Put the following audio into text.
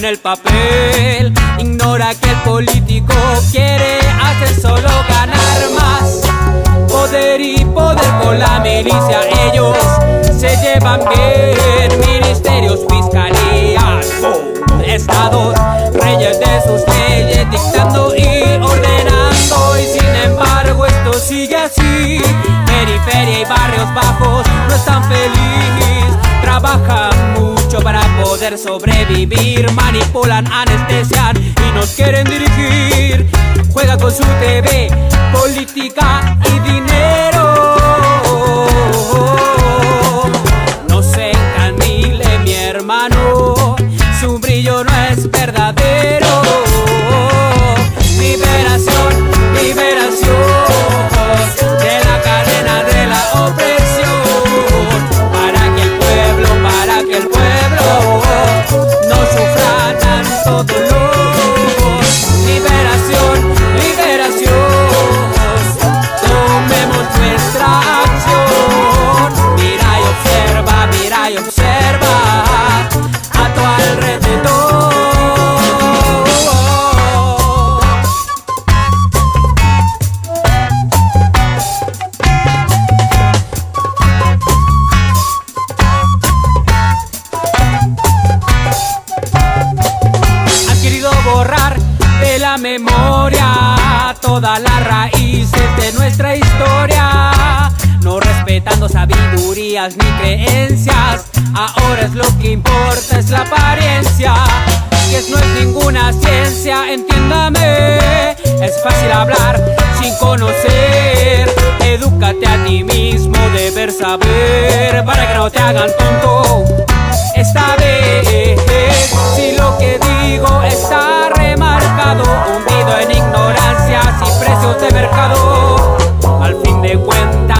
el papel. Ignora que el político quiere hacer solo ganar más poder y poder con la milicia. Ellos se llevan bien, ministerios, fiscalías, estados, reyes de sus leyes, dictando y ordenando. Y sin embargo esto sigue así. Periferia y barrios bajos no están felices, trabajan mucho para poder sobrevivir, manipulan, anestesian y nos quieren dirigir. Juega con su TV, política y dinero. No se encandile, mi hermano, su brillo no es verdadero. Liberación, liberación de la cadena de la opresión, para que el pueblo no sufra tanto dolor. Liberación, liberación, tomemos nuestra acción. Mira y observa a tu alrededor. Borrar de la memoria todas las raíces de nuestra historia, no respetando sabidurías ni creencias. Ahora es lo que importa, es la apariencia, que no es ninguna ciencia, entiéndame. Es fácil hablar sin conocer, edúcate a ti mismo, deber saber, para que no te hagan tonto esta vez. Si